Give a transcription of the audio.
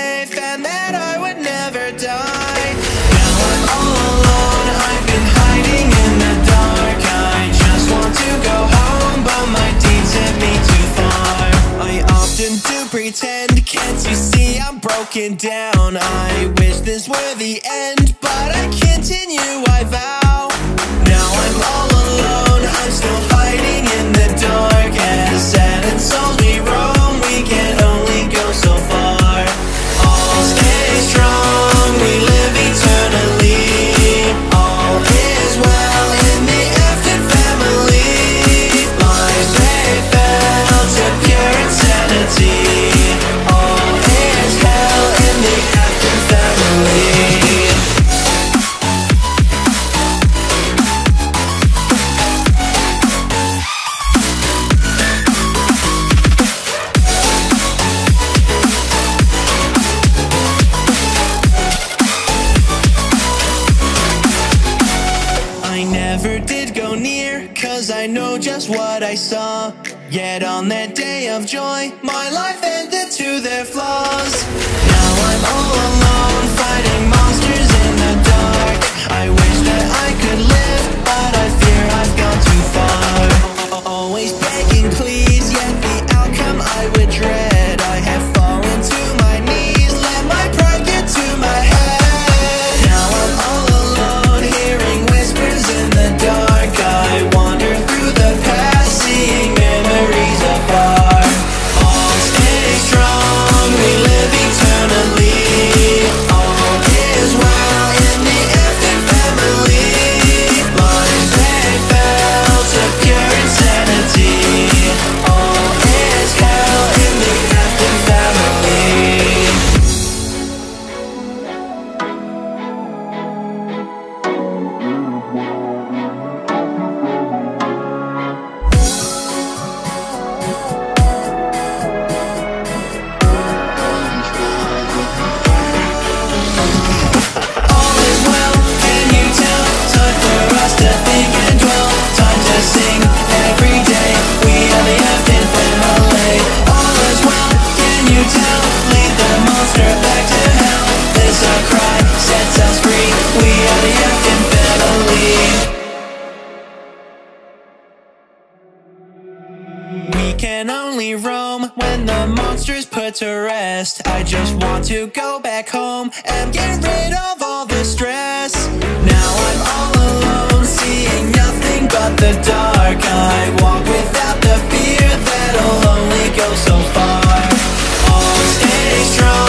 safe and that I would never die. Now I'm all alone, I've been hiding in the dark. I just want to go home, but my deeds have me too far. I often do pretend, can't you see I'm broken down? I wish this were the end, but I continue, I vow. Now I'm all alone, I'm still fighting in the dark. As sad and souls we roam, we can only go so far. All stay strong, we live eternally. All is well in the Afton family. Lives they fell to pure insanity. All is hell in the Afton family. I never did go near, cause I know just what I saw. Yet on that day of joy, my life ended to their flaws. Now I'm all alone, fighting monsters in the dark. I wish that I could live, but I fear I've gone too far. Always begging please, yet the outcome I would dread. I have fallen to my knees, let my pride get to my head. Now I'm all alone, hearing whispers in the dark. I wander through the past, seeing memories afar. All stay strong, we live eternally. All is well in the Afton family. Lives they fell to pure insanity. All is hell in the Afton family. All is well, can you tell? Time for us to think and dwell. Time to sing every day. We are the Afton family. All is well, can you tell? Lead the monster back to hell. This our cry sets us free. We are the Afton family. We can only roam when the monster's put to rest. I just want to go back home and get rid of all the stress. Now I'm all alone, seeing nothing but the dark. I walk without the fear that'll only go so far. All stay strong.